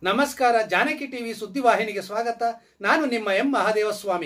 ನಮಸ್ಕಾರ. ಜಾನಕಿ ಟಿವಿ ಸುದ್ದಿವಾಹಿನಿಗೆ ಸ್ವಾಗತ. ನಾನು ನಿಮ್ಮ ಎಂ ಮಹಾದೇವಸ್ವಾಮಿ.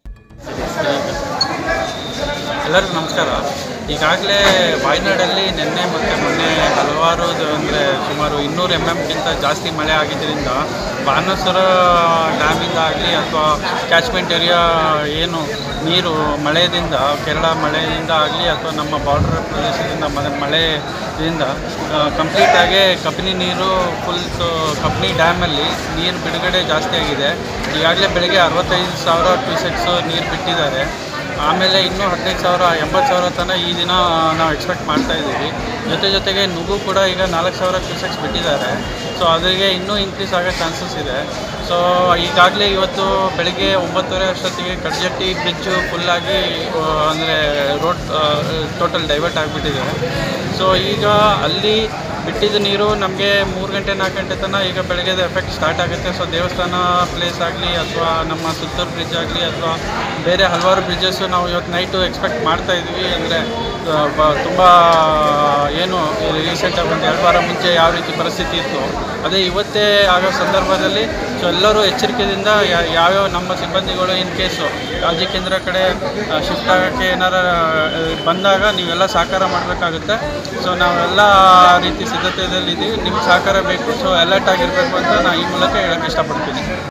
ಎಲ್ಲರಿಗೂ ನಮಸ್ಕಾರ. ಈಗಾಗಲೇ ವಾಯನಾಡಲ್ಲಿ ನಿನ್ನೆ ಮತ್ತು ಮೊನ್ನೆ ಹಲವಾರು ಅಂದರೆ ಸುಮಾರು 200 mm ಜಾಸ್ತಿ ಮಳೆ ಆಗಿದ್ದರಿಂದ ಬಾಣಾಸುರ ಡ್ಯಾಮಿಂದ ಆಗಲಿ ಅಥವಾ ಕ್ಯಾಚ್ಮೆಂಟ್ ಏರಿಯಾ ಏನು ನೀರು ಮಳೆಯಿಂದ ಕೇರಳ ಮಳೆಯಿಂದ ಆಗಲಿ ಅಥವಾ ನಮ್ಮ ಬಾರ್ಡರ್ ಪ್ರದೇಶದಿಂದ ಮಳೆಯಿಂದ ಕಂಪ್ಲೀಟಾಗಿ ಕಬಿನಿ ನೀರು ಕಬಿನಿ ಡ್ಯಾಮಲ್ಲಿ ನೀರು ಬಿಡುಗಡೆ ಜಾಸ್ತಿ ಆಗಿದೆ. ಈಗಾಗಲೇ ಬೆಳಗ್ಗೆ 65,000 ಕ್ಯೂಸೆಕ್ಸ್ ನೀರು ಬಿಟ್ಟಿದ್ದಾರೆ. ಆಮೇಲೆ ಇನ್ನೂ 15,000 80,000 ತನಕ ಈ ದಿನ ನಾವು ಎಕ್ಸ್ಪೆಕ್ಟ್ ಮಾಡ್ತಾಯಿದ್ದೀವಿ. ಜೊತೆಗೆ ನುಗ್ಗು ಕೂಡ ಈಗ 4,000 ಕ್ಯೂಸೆಕ್ಸ್ ಬಿಟ್ಟಿದ್ದಾರೆ. ಸೊ ಅದರಿಗೆ ಇನ್ನೂ ಇನ್ಕ್ರೀಸ್ ಆಗೋ ಚಾನ್ಸಸ್ ಇದೆ. ಸೊ ಈಗಾಗಲೇ ಇವತ್ತು ಬೆಳಗ್ಗೆ 9:30 ಅಷ್ಟೊತ್ತಿಗೆ ಕಡ್ಜಟ್ಟಿ ಬ್ರಿಡ್ಜು ಫುಲ್ಲಾಗಿ ಅಂದರೆ ರೋಡ್ ಟೋಟಲ್ ಡೈವರ್ಟ್ ಆಗಿಬಿಟ್ಟಿದೆ. ಸೊ ಈಗ ಅಲ್ಲಿ ಬಿಟ್ಟಿದ್ದ ನೀರು ನಮಗೆ 3 ಗಂಟೆ 4 ಗಂಟೆ ತನಕ ಈಗ ಬೆಳಗ್ಗೆದ ಎಫೆಕ್ಟ್ ಸ್ಟಾರ್ಟ್ ಆಗುತ್ತೆ. ಸೊ ದೇವಸ್ಥಾನ ಪ್ಲೇಸ್ ಆಗಲಿ ಅಥವಾ ನಮ್ಮ ಸುತ್ತೂರು ಬ್ರಿಡ್ಜ್ ಆಗಲಿ ಅಥವಾ ಬೇರೆ ಹಲವಾರು ಬ್ರಿಡ್ಜಸ್ಸು ನಾವು ಇವತ್ತು ನೈಟು ಎಕ್ಸ್ಪೆಕ್ಟ್ ಮಾಡ್ತಾಯಿದ್ವಿ. ಅಂದರೆ ತುಂಬ ಏನು ರೀಸೆಂಟಾಗಿ ಒಂದು 2 ವಾರ ಮುಂಚೆ ಯಾವ ರೀತಿ ಪರಿಸ್ಥಿತಿ ಇತ್ತು ಅದೇ ಇವತ್ತೇ ಆಗೋ ಸಂದರ್ಭದಲ್ಲಿ ಸೊ ಎಲ್ಲರೂ ಎಚ್ಚರಿಕೆಯಿಂದ ಯಾವ್ಯಾವ ನಮ್ಮ ಸಿಬ್ಬಂದಿಗಳು ಇನ್ ಕೇಸು ರಾಜ್ಯ ಕೇಂದ್ರ ಕಡೆ ಶಿಫ್ಟ್ ಆಗೋಕ್ಕೆ ಏನಾರು ಬಂದಾಗ ನೀವೆಲ್ಲ ಸಹಕಾರ ಮಾಡಬೇಕಾಗುತ್ತೆ. ಸೊ ನಾವೆಲ್ಲ ರೀತಿ ಸಿದ್ಧತೆಯಲ್ಲಿದ್ದೀವಿ. ನಿಮ್ಮ ಸಹಕಾರ ಬೇಕು. ಸೊ ಅಲರ್ಟ್ ಆಗಿರಬೇಕು ಅಂತ ನಾನು ಈ ಮೂಲಕ ಹೇಳೋಕ್ಕೆ ಇಷ್ಟಪಡ್ತೀನಿ.